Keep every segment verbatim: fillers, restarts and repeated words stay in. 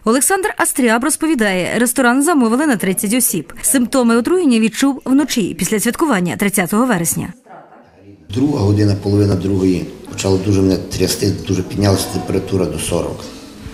Олександр Астріаб розповідає, ресторан замовили на тридцять осіб. Симптоми отруєння відчув вночі після святкування тридцятого вересня. Друга година, половина другої, почало дуже мене трясти, дуже піднялася температура до сорока.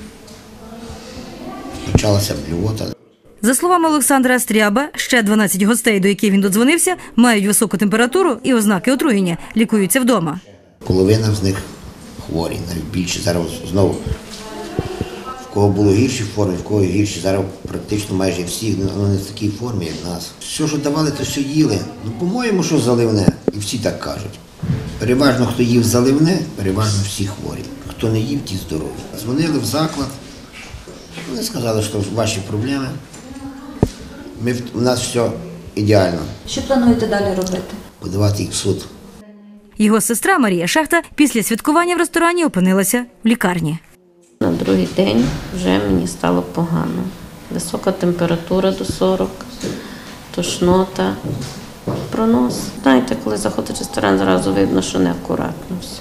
Почалася блювота. За словами Олександра Астріаба, ще дванадцять гостей, до яких він додзвонився, мають високу температуру і ознаки отруєння, лікуються вдома. Половина з них хворі, навіть більше. Зараз знову, в кого було гірші форми, в кого гірші, зараз практично майже всі, ну не в такій формі, як в нас. Все, що давали, то все їли. Ну, по-моєму, що заливне, і всі так кажуть. Переважно, хто їв заливне, переважно всі хворі. Хто не їв, ті здорові. Дзвонили в заклад, вони сказали, що ваші проблеми. Ми, у нас все ідеально. Що плануєте далі робити? Подавати їх в суд. Його сестра Марія Шахта після святкування в ресторані опинилася в лікарні. На другий день вже мені стало погано. Висока температура до сорока, тошнота, пронос. Знаєте, коли заходиш в ресторан, зразу видно, що неакуратно все.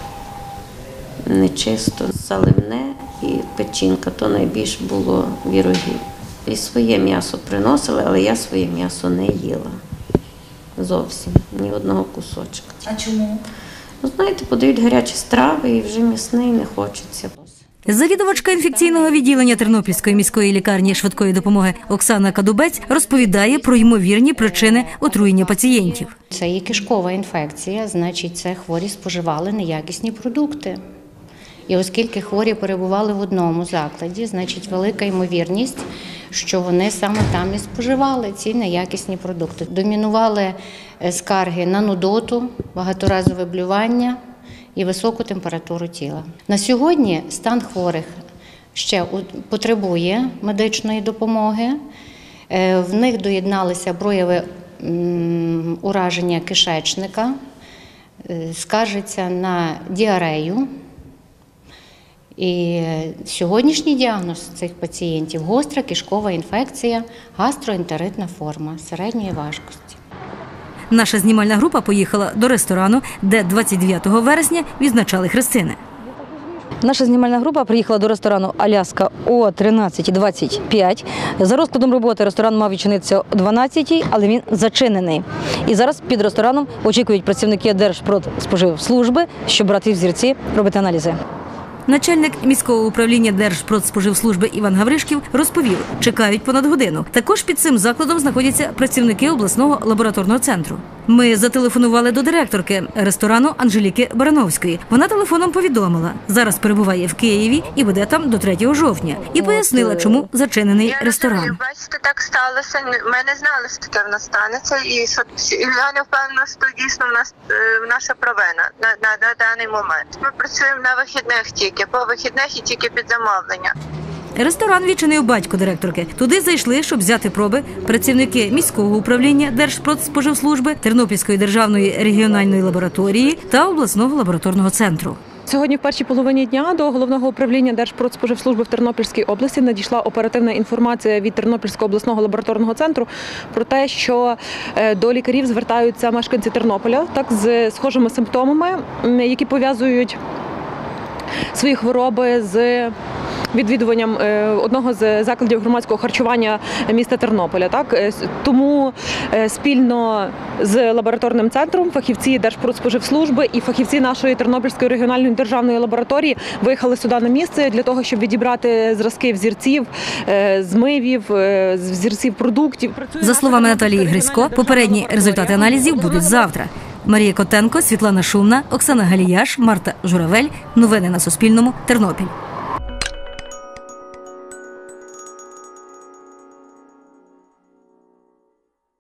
Нечисто, заливне і печінка, то найбільше було вірогів. І своє м'ясо приносили, але я своє м'ясо не їла. Зовсім, ні одного кусочка. А чому? Ну, знаєте, подають гарячі страви і вже м'ясний не хочеться. Завідувачка інфекційного відділення Тернопільської міської лікарні швидкої допомоги Оксана Кадубець розповідає про ймовірні причини отруєння пацієнтів. Це є кишкова інфекція, значить, це хворі споживали неякісні продукти. І оскільки хворі перебували в одному закладі, значить, велика ймовірність, що вони саме там і споживали ці неякісні продукти. Домінували скарги на нудоту, багаторазове блювання і високу температуру тіла. На сьогодні стан хворих ще потребує медичної допомоги. В них доєдналися прояви ураження кишечника, скаржиться на діарею. І сьогоднішній діагноз цих пацієнтів – гостра кишкова інфекція, гастроентеритна форма середньої важкості. Наша знімальна група поїхала до ресторану, де двадцять дев'ятого вересня відзначали хрестини. Наша знімальна група приїхала до ресторану «Аляска» о тринадцять двадцять п'ять. За розкладом роботи ресторан мав відчинитися о дванадцятій, але він зачинений. І зараз під рестораном очікують працівники Держпродспоживслужби, щоб брати взірці, робити аналізи. Начальник міського управління Держпродспоживслужби Іван Гавришків розповів, чекають понад годину. Також під цим закладом знаходяться працівники обласного лабораторного центру. Ми зателефонували до директорки ресторану Анжеліки Барановської. Вона телефоном повідомила, зараз перебуває в Києві і буде там до третього жовтня. І пояснила, чому зачинений ресторан. Я бачите, так сталося. Ми не знали, що таке в нас станеться. І я не впевнена, що дійсно в нас наша провина на, на, на даний момент. Ми працюємо на вихідних тільки, по вихідних і тільки під замовлення. Ресторан відчинив батько директорки. Туди зайшли, щоб взяти проби працівники міського управління Держпродспоживслужби, Тернопільської державної регіональної лабораторії та обласного лабораторного центру. Сьогодні в першій половині дня до Головного управління Держпродспоживслужби в Тернопільській області надійшла оперативна інформація від Тернопільського обласного лабораторного центру про те, що до лікарів звертаються мешканці Тернополя так, з схожими симптомами, які пов'язують свої хвороби з відвідуванням одного з закладів громадського харчування міста Тернополя. Так? Тому спільно з лабораторним центром фахівці Держпродспоживслужби і фахівці нашої Тернопільської регіональної державної лабораторії виїхали сюди на місце для того, щоб відібрати зразки взірців, змивів, взірців продуктів. За словами Наталії Грисько, попередні результати аналізів будуть завтра. Марія Котенко, Світлана Шумна, Оксана Галіяш, Марта Журавель. Новини на Суспільному. Тернопіль.